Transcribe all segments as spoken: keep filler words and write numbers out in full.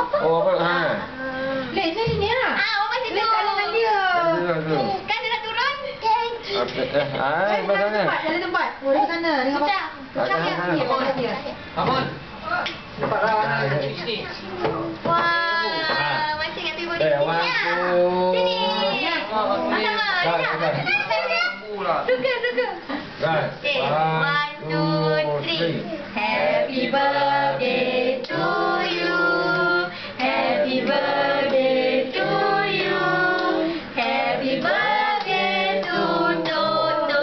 Oh, apa? Ha. Leh, sini lah. Ah, awak masih Leh, tu. tak dengan dia. Kan dia dah turun? Thank you. Eh, hai, Ada mana? tempat, ada tempat. Oh, di sana. Dengan Sudah. Macam dia. Macam dia. Aman. Dapat dah anak di sini. Wah, macam kat tiba Eh, one, two. Sini. Okey. Sama. Dah, dah. Suka, suka. Right. Okay, one, two, three. Happy birthday to you. Happy birthday to you. Happy birthday to Toto.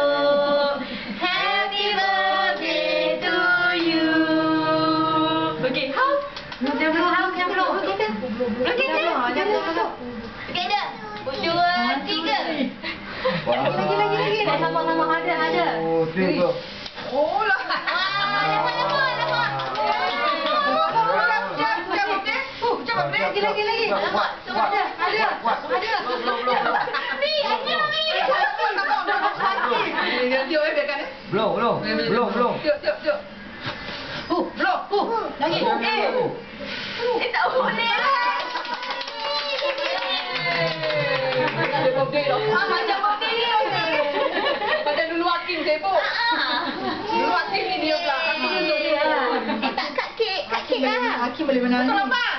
Happy birthday to you. Okay, how? Macam belum, how? Macam belum. Okey, okey. Jangan belum. Okey dah. Dua, tiga. Lagi, lagi, lagi. Dah sama-sama ada, ada. Oh, tiga. Oh lah. Wah, dapat, dapat, dapat. Lagi, lagi, lagi. Dapat, semua ada. Ada. Ada. Belum, belum, belum. Mi, ada Mi. Belum, belum. Belum, belum. Uh, belum. Uh, lagi. Eh. Eh, tak boleh lah. Ada birthday dah. Ah, macam birthday ni. Macam dulu Hakim sibuk. Ah. Dulu Hakim ni dia pula. Aku duduk dia. Eh, tak kat kek, kat kek lah. Hakim boleh menang. Kau nampak?